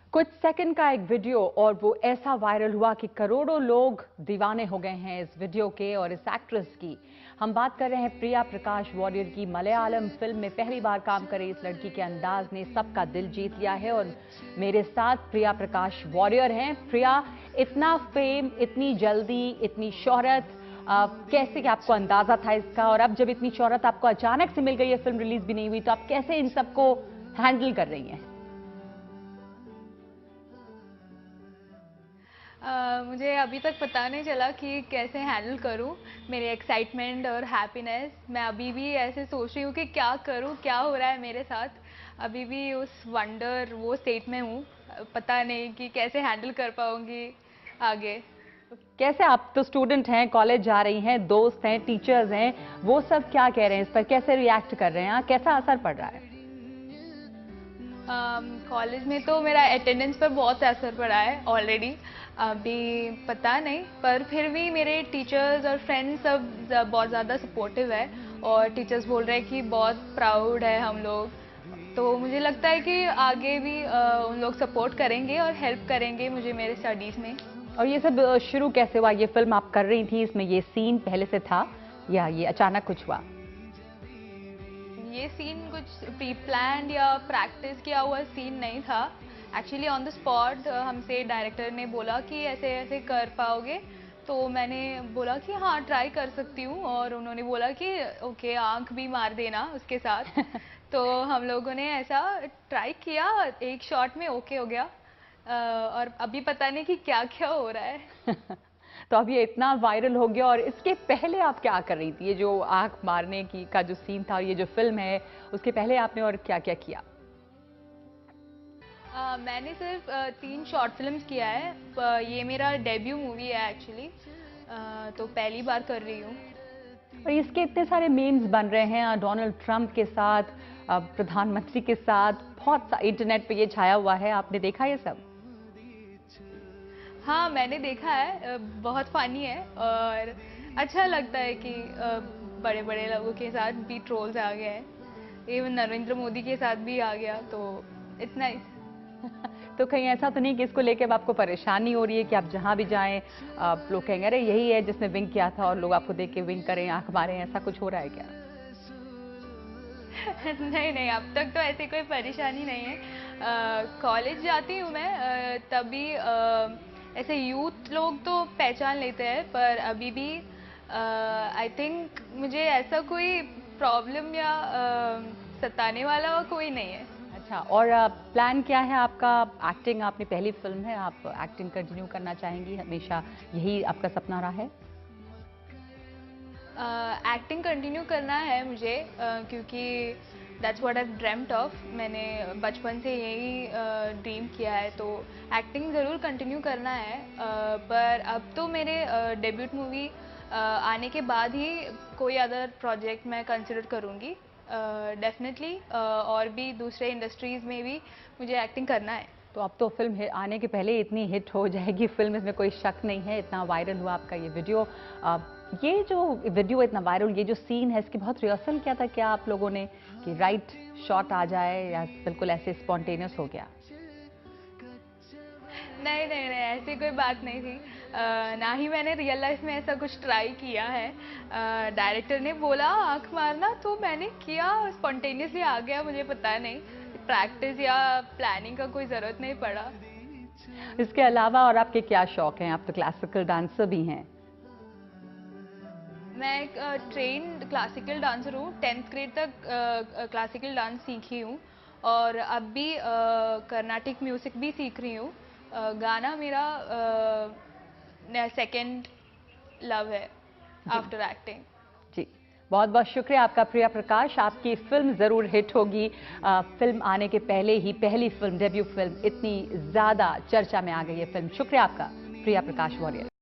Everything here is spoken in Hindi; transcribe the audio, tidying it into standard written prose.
कुछ सेकंड का एक वीडियो और वो ऐसा वायरल हुआ कि करोड़ों लोग दीवाने हो गए हैं इस वीडियो के और इस एक्ट्रेस की। हम बात कर रहे हैं प्रिया प्रकाश वॉरियर की। मलयालम फिल्म में पहली बार काम करे इस लड़की के अंदाज ने सबका दिल जीत लिया है और मेरे साथ प्रिया प्रकाश वॉरियर हैं। प्रिया, इतना फेम, इतनी जल्दी, इतनी शोहरत, कैसे कि आपको अंदाजा था इसका? और अब जब इतनी शोहरत आपको अचानक से मिल गई है, फिल्म रिलीज भी नहीं हुई, तो आप कैसे इन सबको हैंडल कर रही हैं? मुझे अभी तक पता नहीं चला कि कैसे हैंडल करूं मेरी एक्साइटमेंट और हैप्पीनेस। मैं अभी भी ऐसे सोच रही हूँ कि क्या करूं, क्या हो रहा है मेरे साथ। अभी भी उस वंडर वो स्टेट में हूँ, पता नहीं कि कैसे हैंडल कर पाऊंगी आगे। कैसे? आप तो स्टूडेंट हैं, कॉलेज जा रही हैं, दोस्त हैं, टीचर्स हैं, वो सब क्या कह रहे हैं इस पर? कैसे रिएक्ट कर रहे हैं? कैसा असर पड़ रहा है? कॉलेज में तो मेरा अटेंडेंस पर बहुत असर पड़ा है ऑलरेडी। अभी पता नहीं, पर फिर भी मेरे टीचर्स और फ्रेंड्स सब बहुत ज़्यादा सपोर्टिव है और टीचर्स बोल रहे हैं कि बहुत प्राउड है हम लोग। तो मुझे लगता है कि आगे भी उन लोग सपोर्ट करेंगे और हेल्प करेंगे मुझे मेरे स्टडीज़ में। और ये सब शुरू कैसे हुआ? ये फिल्म आप कर रही थी, इसमें ये सीन पहले से था या ये अचानक कुछ हुआ? ये सीन कुछ प्री प्लान या प्रैक्टिस किया हुआ सीन नहीं था। एक्चुअली ऑन द स्पॉट हमसे डायरेक्टर ने बोला कि ऐसे ऐसे कर पाओगे, तो मैंने बोला कि हाँ ट्राई कर सकती हूँ। और उन्होंने बोला कि ओके आंख भी मार देना उसके साथ। तो हम लोगों ने ऐसा ट्राई किया, एक शॉट में ओके हो गया। और अभी पता नहीं कि क्या क्या हो रहा है। तो अब ये इतना वायरल हो गया, और इसके पहले आप क्या कर रही थी? ये जो आंख मारने की का जो सीन था और ये जो फिल्म है, उसके पहले आपने और क्या क्या किया? मैंने सिर्फ 3 शॉर्ट फिल्म्स किया है। ये मेरा डेब्यू मूवी है एक्चुअली, तो पहली बार कर रही हूँ। और इसके इतने सारे मीम्स बन रहे हैं डोनाल्ड ट्रंप के साथ, प्रधानमंत्री के साथ, बहुत सा इंटरनेट पे ये छाया हुआ है। आपने देखा ये सब? हाँ मैंने देखा है, बहुत फनी है और अच्छा लगता है कि बड़े बड़े लोगों के साथ भी ट्रोल्स आ गए हैं। इवन नरेंद्र मोदी के साथ भी आ गया, तो इट्स नाइस। तो कहीं ऐसा तो नहीं कि इसको लेके अब आपको परेशानी हो रही है कि आप जहां भी जाएं आप लोग कहेंगे अरे यही है जिसने विंक किया था, और लोग आपको देख के विंक करें, आंख मारें? ऐसा कुछ हो रहा है क्या? नहीं नहीं, अब तक तो ऐसी कोई परेशानी नहीं है। कॉलेज जाती हूँ मैं, तभी ऐसे यूथ लोग तो पहचान लेते हैं, पर अभी भी आई थिंक मुझे ऐसा कोई प्रॉब्लम या सताने वाला कोई नहीं है। अच्छा, और प्लान क्या है आपका? एक्टिंग आपने पहली फिल्म है, आप एक्टिंग कंटिन्यू करना चाहेंगी? हमेशा यही आपका सपना रहा है? एक्टिंग कंटिन्यू करना है मुझे, क्योंकि that's what I dreamed of. मैंने बचपन से यही ड्रीम किया है, तो एक्टिंग ज़रूर कंटिन्यू करना है। पर अब तो मेरे डेब्यूट मूवी आने के बाद ही कोई अदर प्रोजेक्ट मैं कंसिडर करूँगी। डेफिनेटली और भी दूसरे इंडस्ट्रीज़ में भी मुझे एक्टिंग करना है। तो अब तो फिल्म आने के पहले ही इतनी हिट हो जाएगी फिल्म, इसमें कोई शक नहीं है। इतना वायरल हुआ आपका ये वीडियो। ये जो वीडियो इतना वायरल, ये जो सीन है, इसकी बहुत रिहर्सल किया था क्या आप लोगों ने कि राइट शॉट आ जाए, या बिल्कुल ऐसे स्पॉन्टेनियस हो गया? नहीं नहीं नहीं, ऐसी कोई बात नहीं थी। ना ही मैंने रियल लाइफ में ऐसा कुछ ट्राई किया है। डायरेक्टर ने बोला आंख मारना, तो मैंने किया, स्पॉन्टेनियसली आ गया। मुझे पता नहीं, प्रैक्टिस या प्लानिंग का कोई ज़रूरत नहीं पड़ा। इसके अलावा और आपके क्या शौक हैं? आप तो क्लासिकल डांसर भी हैं। मैं एक ट्रेन्ड क्लासिकल डांसर हूँ। 10th ग्रेड तक क्लासिकल डांस सीखी हूँ और अब भी कर्नाटिक म्यूज़िक भी सीख रही हूँ। गाना मेरा सेकंड लव है आफ्टर एक्टिंग। जी, बहुत बहुत शुक्रिया आपका प्रिया प्रकाश। आपकी फिल्म ज़रूर हिट होगी। फिल्म आने के पहले ही पहली फिल्म, डेब्यू फिल्म, इतनी ज़्यादा चर्चा में आ गई है फिल्म। शुक्रिया आपका प्रिया प्रकाश वॉरियर।